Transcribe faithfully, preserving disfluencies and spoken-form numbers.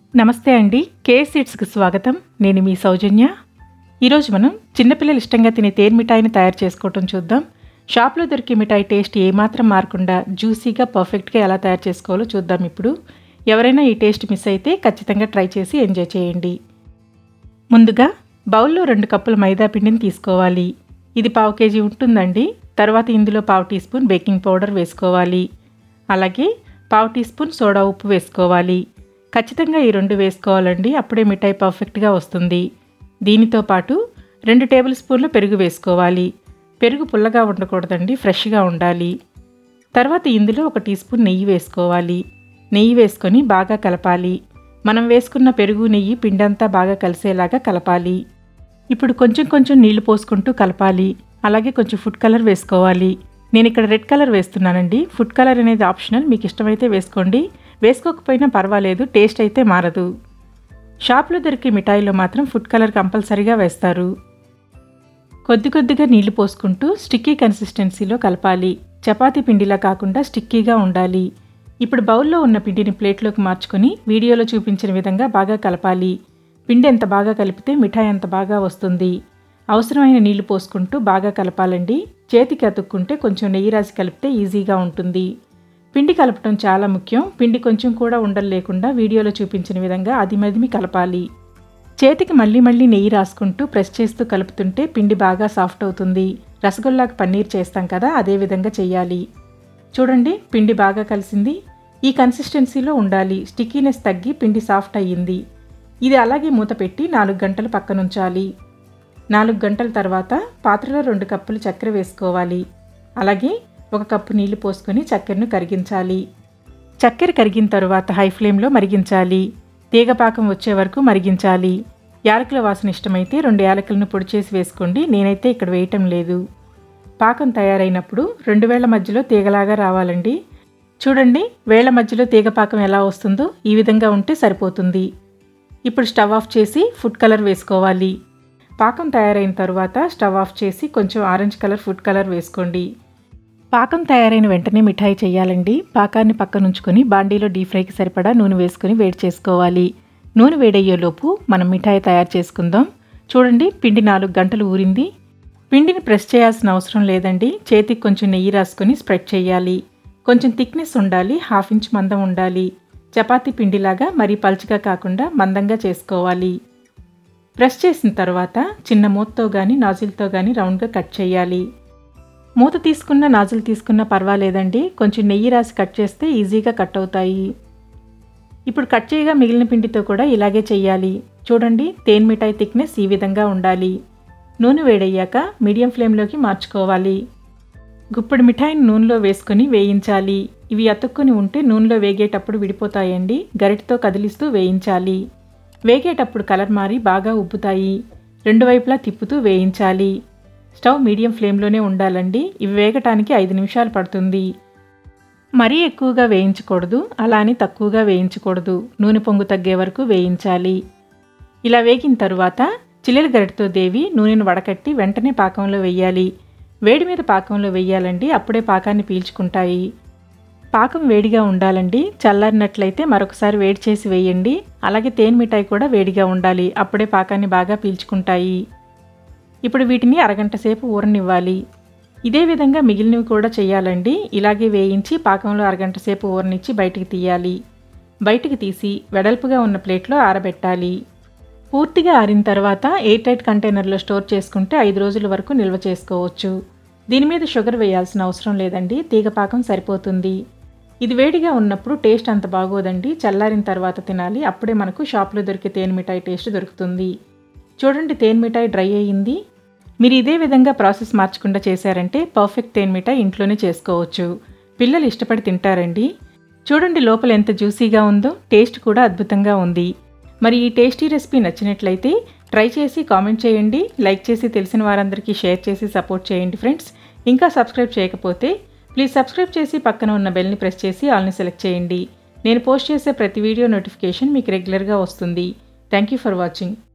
నమస్తే అండి. కే సీడ్స్కి స్వాగతం. నేను మీ సౌజన్య. ఈరోజు మనం చిన్నపిల్లలు ఇష్టంగా తినే తేనె మిఠాయిని తయారు చేసుకోవటం చూద్దాం. షాప్లో దొరికే మిఠాయి టేస్ట్ ఏమాత్రం మారకుండా జ్యూసీగా పర్ఫెక్ట్గా ఎలా తయారు చేసుకోవాలో చూద్దాం. ఇప్పుడు ఎవరైనా ఈ టేస్ట్ మిస్ అయితే ఖచ్చితంగా ట్రై చేసి ఎంజాయ్ చేయండి. ముందుగా బౌల్లో రెండు కప్పుల మైదా పిండిని తీసుకోవాలి. ఇది పావు కేజీ ఉంటుందండి. తర్వాత ఇందులో పావు టీ స్పూన్ బేకింగ్ పౌడర్ వేసుకోవాలి. అలాగే పావు టీ స్పూన్ సోడా ఉప్పు వేసుకోవాలి. ఖచ్చితంగా ఈ రెండు వేసుకోవాలండి, అప్పుడే మిఠాయి పర్ఫెక్ట్గా వస్తుంది. దీనితో పాటు రెండు టేబుల్ స్పూన్ల పెరుగు వేసుకోవాలి. పెరుగు పుల్లగా ఉండకూడదండి, ఫ్రెష్గా ఉండాలి. తర్వాత ఇందులో ఒక టీ స్పూన్ నెయ్యి వేసుకోవాలి. నెయ్యి వేసుకొని బాగా కలపాలి. మనం వేసుకున్న పెరుగు నెయ్యి పిండంతా బాగా కలిసేలాగా కలపాలి. ఇప్పుడు కొంచెం కొంచెం నీళ్లు పోసుకుంటూ కలపాలి. అలాగే కొంచెం ఫుడ్ కలర్ వేసుకోవాలి. నేను ఇక్కడ రెడ్ కలర్ వేస్తున్నానండి. ఫుడ్ కలర్ అనేది ఆప్షనల్, మీకు ఇష్టమైతే వేసుకోండి, వేసుకోకపోయినా పర్వాలేదు, టేస్ట్ అయితే మారదు. షాప్లో దొరికే మిఠాయిలో మాత్రం ఫుడ్ కలర్ కంపల్సరీగా వేస్తారు. కొద్ది కొద్దిగా నీళ్లు పోసుకుంటూ స్టిక్కీ కన్సిస్టెన్సీలో కలపాలి. చపాతీ పిండిలా కాకుండా స్టిక్కీగా ఉండాలి. ఇప్పుడు బౌల్లో ఉన్న పిండిని ప్లేట్లోకి మార్చుకొని వీడియోలో చూపించిన విధంగా బాగా కలపాలి. పిండి ఎంత బాగా కలిపితే మిఠాయి అంత బాగా వస్తుంది. అవసరమైన నీళ్లు పోసుకుంటూ బాగా కలపాలండి. చేతికి అతుక్కుంటే కొంచెం నెయ్యి రాసి కలిపితే ఈజీగా ఉంటుంది. పిండి కలపడం చాలా ముఖ్యం. పిండి కొంచెం కూడా ఉండలు లేకుండా వీడియోలో చూపించిన విధంగా అది మదిమి కలపాలి. చేతికి మళ్ళీ మళ్ళీ నెయ్యి రాసుకుంటూ ప్రెస్ చేస్తూ కలుపుతుంటే పిండి బాగా సాఫ్ట్ అవుతుంది. రసగుల్లాకు పన్నీర్ చేస్తాం కదా, అదే విధంగా చెయ్యాలి. చూడండి, పిండి బాగా కలిసింది. ఈ కన్సిస్టెన్సీలో ఉండాలి. స్టిక్కీనెస్ తగ్గి పిండి సాఫ్ట్ అయ్యింది. ఇది అలాగే మూత పెట్టి నాలుగు గంటలు పక్కనుంచాలి. నాలుగు గంటల తర్వాత పాత్రలో రెండు కప్పులు చక్కెర వేసుకోవాలి. అలాగే ఒక కప్పు నీళ్లు పోసుకొని చక్కెరను కరిగించాలి. చక్కెర కరిగిన తరువాత హై ఫ్లేమ్లో మరిగించాలి. తీగపాకం వచ్చే వరకు మరిగించాలి. యాలకుల వాసన ఇష్టమైతే రెండు యాలకులను పొడి చేసి వేసుకోండి. నేనైతే ఇక్కడ వేయటం లేదు. పాకం తయారైనప్పుడు రెండు వేళ్ల మధ్యలో తీగలాగా రావాలండి. చూడండి, వేళ్ల మధ్యలో తీగపాకం ఎలా వస్తుందో ఈ విధంగా ఉంటే సరిపోతుంది. ఇప్పుడు స్టవ్ ఆఫ్ చేసి ఫుడ్ కలర్ వేసుకోవాలి. పాకం తయారైన తరువాత స్టవ్ ఆఫ్ చేసి కొంచెం ఆరెంజ్ కలర్ ఫుడ్ కలర్ వేసుకోండి. పాకం తయారైన వెంటనే మిఠాయి చేయాలండి. పాకాన్ని పక్కనుంచుకొని బాండీలో డీప్ ఫ్రైకి సరిపడా నూనె వేసుకొని వేడి చేసుకోవాలి. నూనె వేడయ్యేలోపు మనం మిఠాయి తయారు చేసుకుందాం. చూడండి, పిండి నాలుగు గంటలు ఊరింది. పిండిని ప్రెస్ చేయాల్సిన అవసరం లేదండి. చేతికి కొంచెం నెయ్యి రాసుకొని స్ప్రెడ్ చేయాలి. కొంచెం థిక్నెస్ ఉండాలి, హాఫ్ ఇంచ్ మందం ఉండాలి. చపాతీ పిండిలాగా మరీ పల్చగా కాకుండా మందంగా చేసుకోవాలి. ప్రెస్ చేసిన తర్వాత చిన్న మూతతో కానీ నాజిల్తో కానీ రౌండ్గా కట్ చేయాలి. మూత తీసుకున్న నాజిల్ తీసుకున్న పర్వాలేదండి, కొంచెం నెయ్యి రాసి కట్ చేస్తే ఈజీగా కట్ అవుతాయి. ఇప్పుడు కట్ చేయగా మిగిలిన పిండితో కూడా ఇలాగే చెయ్యాలి. చూడండి, తేనె మిఠాయి థిక్నెస్ ఈ విధంగా ఉండాలి. నూనె వేడయ్యాక మీడియం ఫ్లేమ్లోకి మార్చుకోవాలి. గుప్పెడు మిఠాయిని నూనెలో వేసుకొని వేయించాలి. ఇవి అతుక్కొని ఉంటే నూనెలో వేగేటప్పుడు విడిపోతాయండి. గరిటతో కదిలిస్తూ వేయించాలి. వేగేటప్పుడు కలర్ మారి బాగా ఉబ్బుతాయి. రెండు వైపులా తిప్పుతూ వేయించాలి. స్టవ్ మీడియం ఫ్లేమ్లోనే ఉండాలండి. ఇవి వేగటానికి ఐదు నిమిషాలు పడుతుంది. మరీ ఎక్కువగా వేయించకూడదు, అలానే తక్కువగా వేయించకూడదు. నూనె పొంగు తగ్గే వరకు వేయించాలి. ఇలా వేగిన తరువాత చిల్లుల గరిటతో దేవి నూనెను వడకట్టి వెంటనే పాకంలో వేయాలి. వేడి మీద పాకంలో వేయాలండి, అప్పుడే పాకాన్ని పీల్చుకుంటాయి. పాకం వేడిగా ఉండాలండి. చల్లారినట్లయితే మరొకసారి వేడి చేసి వేయండి. అలాగే తేనె మిఠాయి కూడా వేడిగా ఉండాలి, అప్పుడే పాకాన్ని బాగా పీల్చుకుంటాయి. ఇప్పుడు వీటిని అరగంట సేపు ఊరనివ్వాలి. ఇదే విధంగా మిగిలినవి కూడా చేయాలండి. ఇలాగే వేయించి పాకంలో అరగంట సేపు ఊరనిచ్చి బయటికి తీయాలి. బయటికి తీసి వెడల్పుగా ఉన్న ప్లేట్లో ఆరబెట్టాలి. పూర్తిగా ఆరిన తర్వాత ఎయిర్ టైట్ కంటైనర్లో స్టోర్ చేసుకుంటే ఐదు రోజుల వరకు నిల్వ చేసుకోవచ్చు. దీని మీద షుగర్ వేయాల్సిన అవసరం లేదండి, తీగపాకం సరిపోతుంది. ఇది వేడిగా ఉన్నప్పుడు టేస్ట్ అంత బాగోదండి. చల్లారిన తర్వాత తినాలి, అప్పుడే మనకు షాప్లో దొరికే తేనె మిఠాయి టేస్ట్ దొరుకుతుంది. చూడండి, తేనె మిఠాయి డ్రై అయ్యింది. మీరు ఇదే విధంగా ప్రాసెస్ మార్చకుండా చేశారంటే పర్ఫెక్ట్ తేనె మిఠాయి ఇంట్లోనే చేసుకోవచ్చు. పిల్లలు ఇష్టపడి తింటారండి. చూడండి, లోపల ఎంత జ్యూసీగా ఉందో, టేస్ట్ కూడా అద్భుతంగా ఉంది. మరి ఈ టేస్టీ రెసిపీ నచ్చినట్లయితే ట్రై చేసి కామెంట్ చేయండి. లైక్ చేసి తెలిసిన వారందరికీ షేర్ చేసి సపోర్ట్ చేయండి ఫ్రెండ్స్. ఇంకా సబ్స్క్రైబ్ చేయకపోతే ప్లీజ్ సబ్స్క్రైబ్ చేసి పక్కన ఉన్న బెల్ని ప్రెస్ చేసి ఆల్ని సెలెక్ట్ చేయండి. నేను పోస్ట్ చేసే ప్రతి వీడియో నోటిఫికేషన్ మీకు రెగ్యులర్గా వస్తుంది. Thank you for watching.